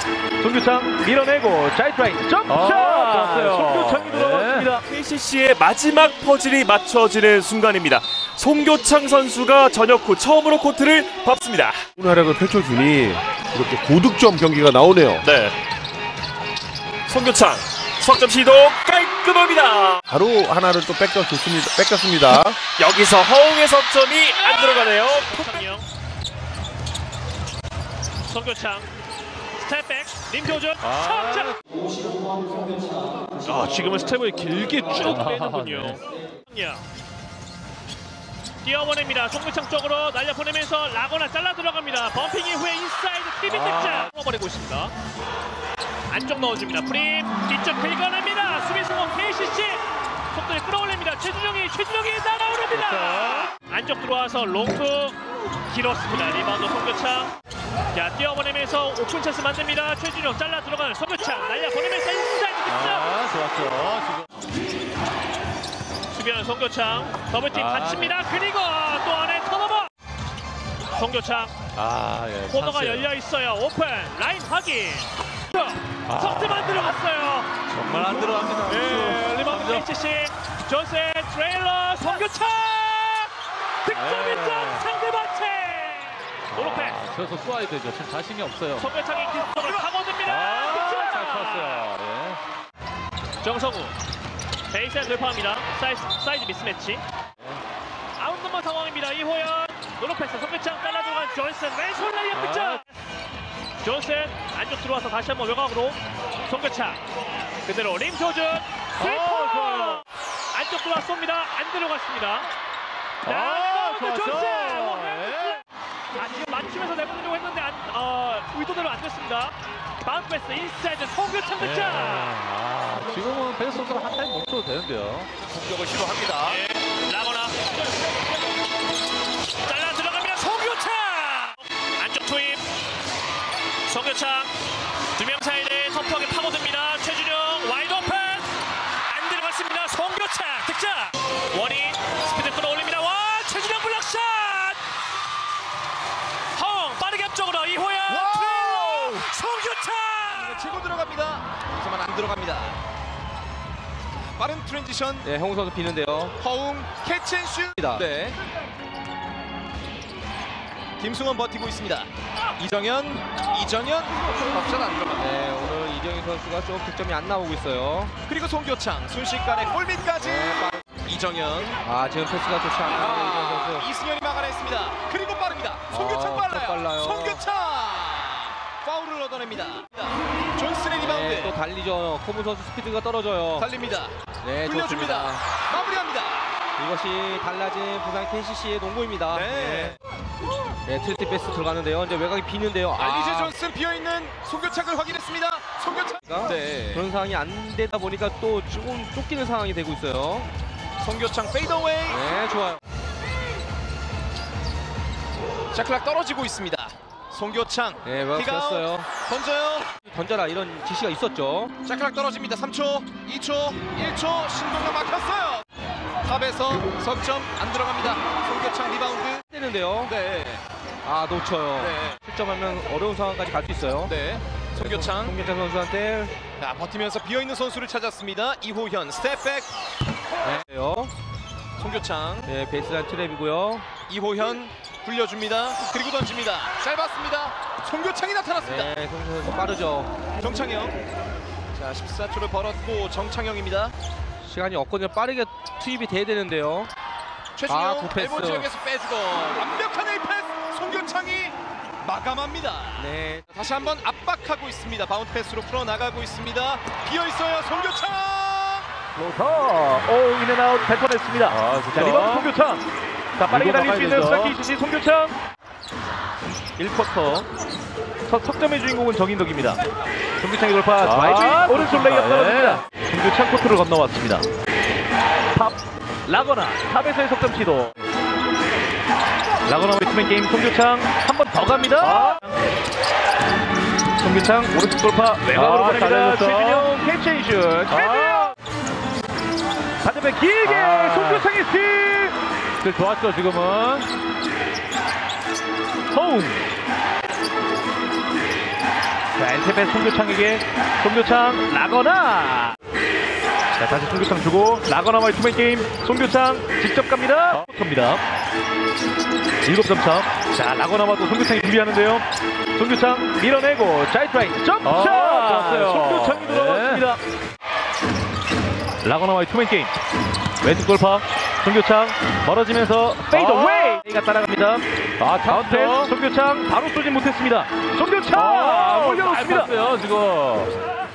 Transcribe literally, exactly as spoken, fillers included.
송교창 밀어내고 자이트라인 점샷! 아, 좋았어요. 송교창이 들어왔습니다. 네. 케이씨씨의 마지막 퍼즐이 맞춰지는 순간입니다. 송교창 선수가 저녁 후 처음으로 코트를 밟습니다. 활약을 펼쳐주니 이렇게 고득점 경기가 나오네요. 네. 송교창 석점 시도 깔끔합니다. 바로 하나를 또 뺏겼습니다. 뺏겼습니다. 여기서 허웅의 석점이 안 들어가네요. 송교창 스텝백 림교준 아, 석점. 아, 지금은 스텝을 길게 쭉 빼는군요. 네. 뛰어보냅니다. 송교창 쪽으로 날려보내면서 라거나 잘라 들어갑니다. 범핑 이후에 인사이드 티비 득점. 뽑아내고 있습니다. 안쪽 넣어줍니다. 프림 뒤쪽 긁어냅니다. 수비 성공 케이씨씨 속도를 끌어올립니다. 최준영이 최준영이 날아오릅니다. 안쪽 들어와서 롱투 길었습니다. 리바운드 송교창. 자, 뛰어보내면서 오픈 찬스 만듭니다. 최준영 잘라 들어가는 송교창 날려보내면서 인사이드 득점. 아, 좋았죠. 지금 수비하는 송교창 더블팀 아, 받칩니다. 그리고 또 안에 턴오버. 송교창 아, 예, 코너가 찬스예요. 열려 있어요. 오픈 라인 확인. 아. 석점 안 들어갔어요. 정말 안 들어갑니다. 네, 리바운드 케이씨씨 존슨 트레일러 송교창 득점 네. 일 점 상대방체. 노로페 아, 저서 쏘아야 되죠. 지금 자신이 없어요. 송교창이 뒷점을 파고듭니다. 아, 득점. 잘 쳤어요. 예. 정성우 베이스에 돌파합니다. 사이즈, 사이즈 미스매치. 아웃넘버 상황입니다. 이호연 노로패스 송교창 잘라 들어간 존슨 왼손 라이언 득점. 존슨 안쪽 들어와서 다시 한번 외곽으로 송교창 그대로 림조준 스리퍼 좋아요. 안쪽 들어와 쏩니다. 안 들어갔습니다. 아, 리바운드 좋았죠. 존슨. 예. 아, 지금 맞추면서 내보내려고 했는데 안, 어, 의도대로 안 됐습니다. 바운스 패스 인사이드 송교창 득점. 예. 아, 지금은 베이스 선수가 한 타임 멈춰도 되는데요. 공격을 시도합니다. 예, 라거나 잘라 들어갑니다. 송교창 안쪽 투입. 송교창 두 명 사이를 터프하게 파고듭니다. 최준영 와이드 오픈 안 들어갔습니다. 송교창 득점. 원이 스피드 끌어올립니다. 와, 최준영 블락샷. 허웅 빠르게 앞쪽으로 이호연 트레일러 송교창 치고 들어갑니다. 하지만 안 들어갑니다. 빠른 트랜지션. 네, 형우 선수 비는데요. 허웅 캐치앤슛. 네. 김승원 버티고 있습니다. 이정현, 이정현 컵샷 안 들어갑니다. 네, 오늘 이정희 선수가 좀 득점이 안 나오고 있어요. 그리고 송교창 순식간에 골밑까지. 네, 이정현. 아, 지금 패스가 좋지 않아요, 이정희 아, 선수. 이승현이 막아냈습니다. 그리고 빠릅니다. 송교창 아, 빨라요. 빨라요. 송교창 파울을 얻어냅니다. 존슨의 리바운드. 네, 또 달리죠. 코무 선수 스피드가 떨어져요. 달립니다. 네, 굴려줍니다. 좋습니다. 마무리합니다. 이것이 달라진 부산 케이씨씨의 농구입니다. 네. 네, 트리티 패스 들어가는데요. 이제 외곽이 비는데요. 알리제 아, 존슨 비어있는 송교창을 확인했습니다. 송교창. 네. 그런 상황이 안 되다 보니까 또 조금 쫓기는 상황이 되고 있어요. 송교창 페이더웨이. 네, 좋아요. 샤클락 떨어지고 있습니다. 송교창. 네, 외곽 킥아웃. 쳤어요. 던져요. 던져라 이런 지시가 있었죠. 샤클락 떨어집니다. 삼 초, 이 초, 일 초. 신동가 막혔어요. 탑에서 석점 안 들어갑니다. 송교창 리바운드. 되는데요. 네. 아, 놓쳐요. 네. 실점하면 어려운 상황까지 갈 수 있어요. 네. 송교창. 송교창 선수한테 자, 버티면서 비어있는 선수를 찾았습니다. 이호현 스텝백. 네요. 송교창. 네, 베이스라인 트랩이고요. 이호현 굴려줍니다. 그리고 던집니다. 짧았습니다. 송교창이 나타났습니다. 네, 송교창 선수 빠르죠. 정창영. 자, 십사 초를 벌었고 정창영입니다. 시간이 없거든요. 빠르게 투입이 돼야 되는데요. 최준영 아, 굿패스. 엘보 지역에서 빼주고 완벽한 에이패스. 송교창이 마감합니다. 네. 다시 한번 압박하고 있습니다. 바운드 패스로 풀어나가고 있습니다. 비어있어요. 송교창. 로터 오 인앤아웃 뱉어냈습니다. 아, 자, 리바운드 송교창. 자, 빠르게 달릴 수 있는 스타키 이수지 송교창. 일 쿼터 첫 석점의 주인공은 정인덕입니다. 송교창의 돌파 아, 드라이브 오른손 레이업 네. 떨어집니다. 송교창 코트를 건너왔습니다. 탑 라거나 탑에서의 석점 시도. 라거나 웨스트맨 게임 송교창 한 번 더 갑니다. 송교창 오른쪽 돌파 외곽으로 아, 보냅니다. 잘해줬어. 최준영 캐치앤슛. 최준영 반대편 길게 아. 송교창의 스틸. 그 좋았죠 지금은. 허웅 자, 엔테베 송교창에게 송교창 라거나. 자, 다시 송교창 주고 라거나와의 투맨 게임. 송교창 직접 갑니다. 입니다. 일곱 점 차. 자, 라거나와도 송교창이 준비하는데요. 송교창 밀어내고 자이트라인 점샷. 좋았어요. 송교창이 네. 들어갔습니다. 라거나와의 투맨 게임. 왼쪽 돌파. 송교창 멀어지면서 페이드 어웨이. 가 따라갑니다. 아, 다운템 찼죠. 송교창 바로 쏘진 못했습니다. 송교창 아, 올려놓습니다. 잘 봤어요, 지금.